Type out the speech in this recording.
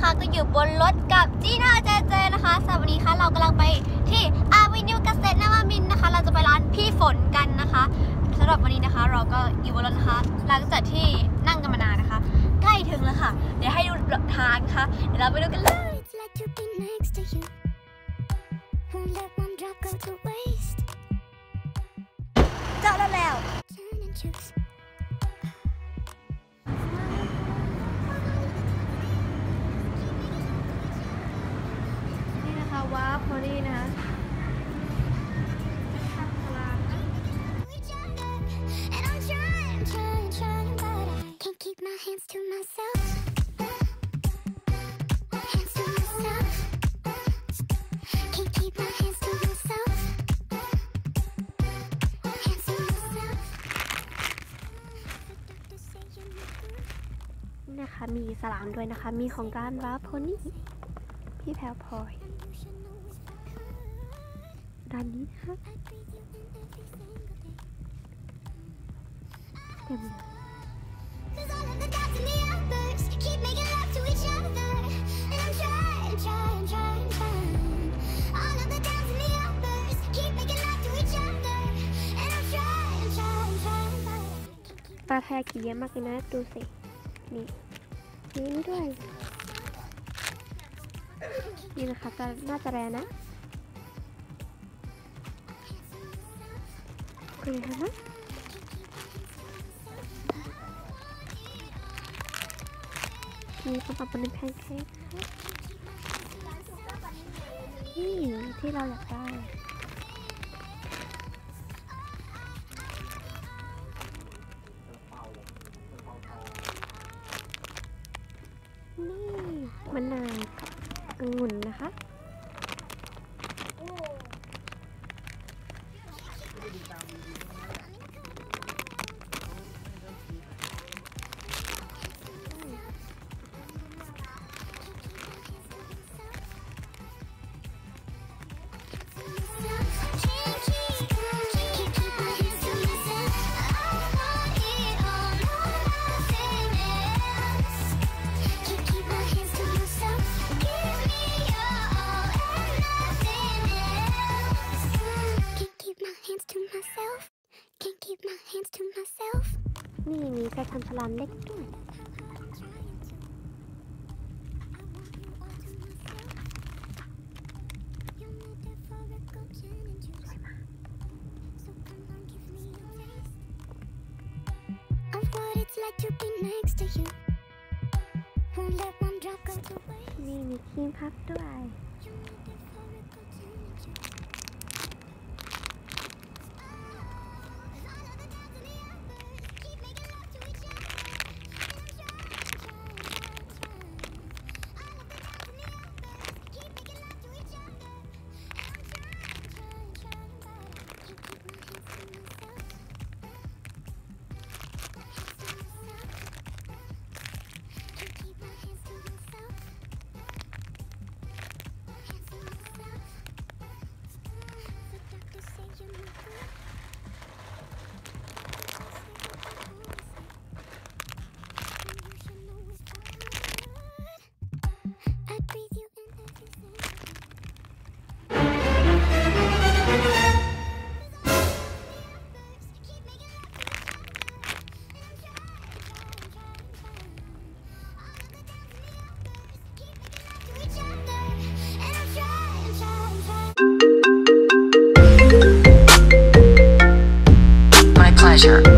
นะคะก็อยู่บนรถกับจีน่าเจเจนะคะสำหรับวันนี้ค่ะเรากำลังไปที่อาวินิวเกษตรนวมินทร์นะคะเราจะไปร้านพี่ฝนกันนะคะสำหรับวันนี้นะคะเราก็อยู่บนรถนะคะหลังจากที่นั่งกันมานานนะคะใกล้ถึงแล้วค่ะเดี๋ยวให้ดูทางค่ะเดี๋ยวเราไปดูกันเลยเจอแล้วนี่นะคะว้าพอดีนะคะนะคะมีสลามด้วยนะคะมีของร้านว้าโพนี่พี่แพรวพลอยร้านนี้นะคะเต็มเลยปลาแพขี่เยอะมากเลยนะดูสินี่ยิ้มด้วยนี่นะคะจะน่าจะแรงนะคุยกันนะมีขนมปังเป็นแพนเค้กนี่ที่เราอยากได้นี่มะนาวกับองุ่นนะคะนี่มีกระทำสลามเล็กด้วยนี่มีครีมพับด้วย pleasure.